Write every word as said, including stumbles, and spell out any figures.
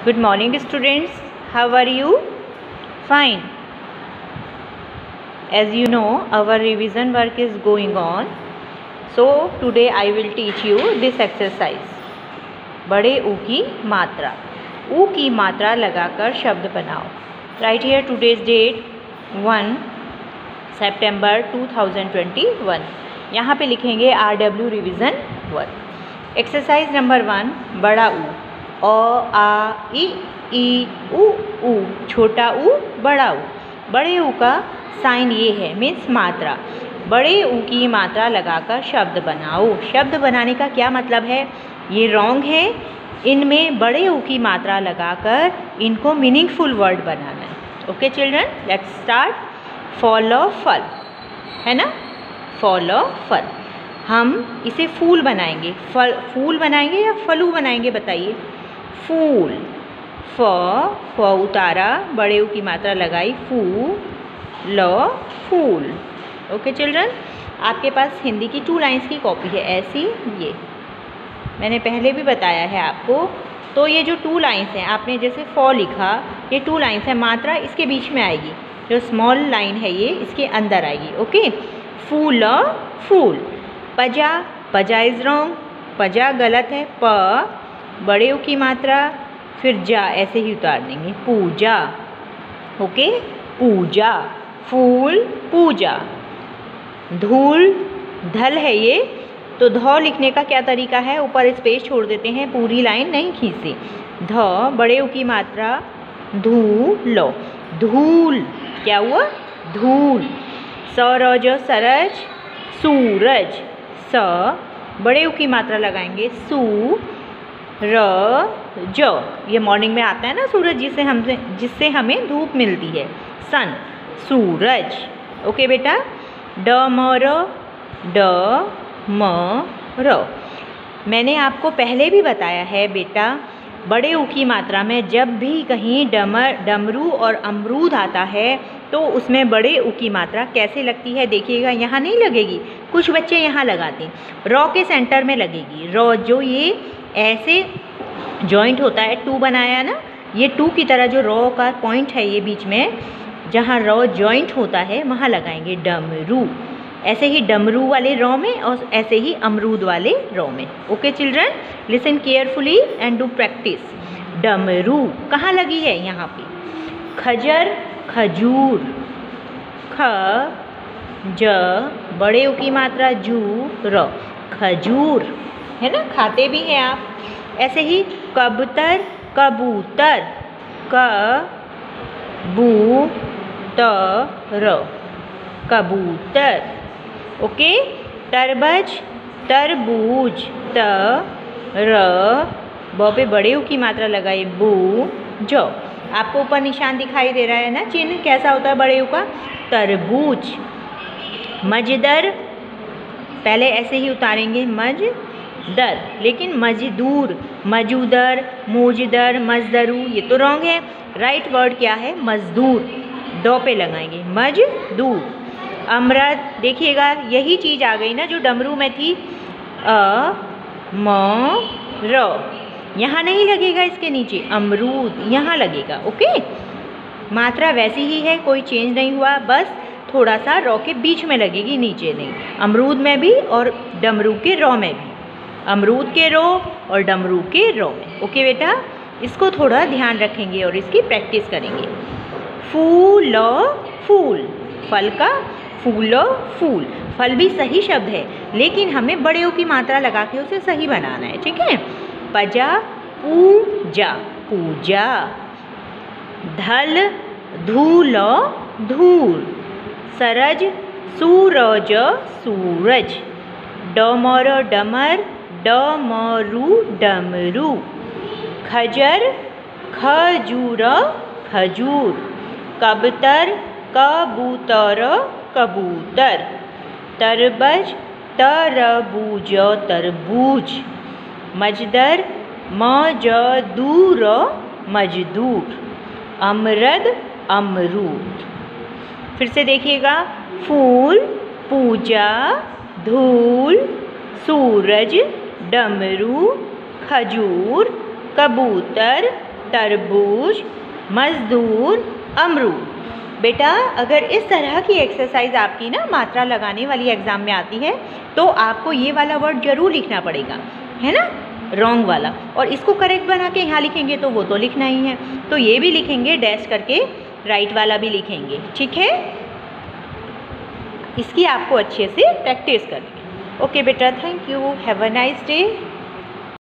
Good morning students, how are you? Fine. As you know, our revision work is going on. So today I will teach you this exercise. बड़े ऊ की मात्रा. ऊ की मात्रा लगाकर शब्द बनाओ. Write here today's date one September two thousand twenty-one. यहाँ पे लिखेंगे R W revision work. Exercise number one, बड़ा ऊ. अ आ इ ई उ ऊ. छोटा ऊ बड़ा ऊ. बड़े ऊ का साइन ये है, मीन्स मात्रा. बड़े ऊ की मात्रा लगाकर शब्द बनाओ. शब्द बनाने का क्या मतलब है? ये रॉन्ग है. इनमें बड़े ऊ की मात्रा लगाकर इनको मीनिंगफुल वर्ड बनाना है. Okay children, let's start. Follow फल है ना, फॉलो फल. हम इसे फूल बनाएंगे. फल फूल बनाएंगे या फलू बनाएंगे बताइए? फूल. फ फ उतारा, बड़े ऊ की मात्रा लगाई, फू ल फूल. ओके चिल्ड्रन, आपके पास हिंदी की टू लाइंस की कॉपी है ऐसी. ये मैंने पहले भी बताया है आपको. तो ये जो टू लाइंस हैं, आपने जैसे फ लिखा, ये टू लाइंस है. मात्रा इसके बीच में आएगी. जो स्मॉल लाइन है ये इसके अंदर आएगी. ओके, फूल फूल. पजा, पजा इज रॉन्ग. पजा गलत है. प बड़े ऊ की मात्रा, फिर जा ऐसे ही उतार देंगे. पूजा. ओके, पूजा. फूल पूजा. धूल धल है ये, तो ध लिखने का क्या तरीका है? ऊपर स्पेस छोड़ देते हैं, पूरी लाइन नहीं खींचते. ध बड़े ऊ की मात्रा, धूल. धूल क्या हुआ? धूल. सरज सरज, सूरज. स बड़े ऊ की मात्रा लगाएंगे, सू र ज. ये मॉर्निंग में आता है ना सूरज, जिससे हमसे जिससे हमें धूप मिलती है. सन सूरज. ओके बेटा. ड म र, ड म र. मैंने आपको पहले भी बताया है बेटा, बड़े ऊ की मात्रा में जब भी कहीं डमर डमरू और अमरूद आता है तो उसमें बड़े ऊ की मात्रा कैसे लगती है देखिएगा. यहाँ नहीं लगेगी, कुछ बच्चे यहाँ लगाते हैं. रॉ के सेंटर में लगेगी. रॉ जो ये ऐसे जॉइंट होता है, टू बनाया ना, ये टू की तरह जो रॉ का पॉइंट है ये बीच में, जहाँ रॉ जॉइंट होता है वहाँ लगाएंगे डमरू. ऐसे ही डमरू वाले रॉ में और ऐसे ही अमरूद वाले रॉ में. Okay children, listen carefully and do practice. डमरू कहाँ लगी है? यहाँ पे. खजर खजूर. ख ज बड़े ऊ की मात्रा, जू र. खजूर है ना, खाते भी हैं आप. ऐसे ही कबूतर कबूतर. क बू त र कबूतर. ओके. तरबज तरबूज. त र ब पे बड़े ऊ की मात्रा लगाई, बू जो. आपको ऊपर निशान दिखाई दे रहा है ना, चिन्ह कैसा होता है बड़े ऊ का? तरबूज. मजदर, पहले ऐसे ही उतारेंगे, मज दर. लेकिन मजदूर, मजूदर, मोजदर, मजदरू, ये तो रॉन्ग है. राइट वर्ड क्या है? मजदूर. दो पे लगाएंगे, मजदूर. अमृत, देखिएगा यही चीज़ आ गई ना जो डमरू में थी. अ म र. यहाँ नहीं लगेगा, इसके नीचे अमरूद यहाँ लगेगा. ओके, मात्रा वैसी ही है, कोई चेंज नहीं हुआ. बस थोड़ा सा रॉ के बीच में लगेगी, नीचे नहीं. अमरूद में भी और डमरू के रॉ में भी. अमरूद के रॉ और डमरू के रॉ में. ओके बेटा, इसको थोड़ा ध्यान रखेंगे और इसकी प्रैक्टिस करेंगे. फूल फूल. फल का फूल फूल. फल भी सही शब्द है, लेकिन हमें बड़े ऊ की मात्रा लगा के उसे सही बनाना है. ठीक है. पजा पूजा पूजा. धल धूल धूल. सरज सूरज सूरज. डमर डमर, डमरू डमरू. खजर खजूर खजूर. कबूतर कबूतर कबूतर. तरबज तरबूज तरबूज. मजदर मजदूर मजदूर. अमरद अमरूद. फिर से देखिएगा. फूल पूजा, धूल, सूरज, डमरू, खजूर, कबूतर, तरबूज, मजदूर, अमरूद। बेटा अगर इस तरह की एक्सरसाइज आपकी ना मात्रा लगाने वाली एग्ज़ाम में आती है तो आपको ये वाला वर्ड ज़रूर लिखना पड़ेगा, है ना, रॉन्ग वाला। और इसको करेक्ट बना के यहाँ लिखेंगे तो वो तो लिखना ही है, तो ये भी लिखेंगे डैश करके, राइट वाला भी लिखेंगे, ठीक है। इसकी आपको अच्छे से प्रैक्टिस करनी है। ओके बेटा, thank you, have a nice day.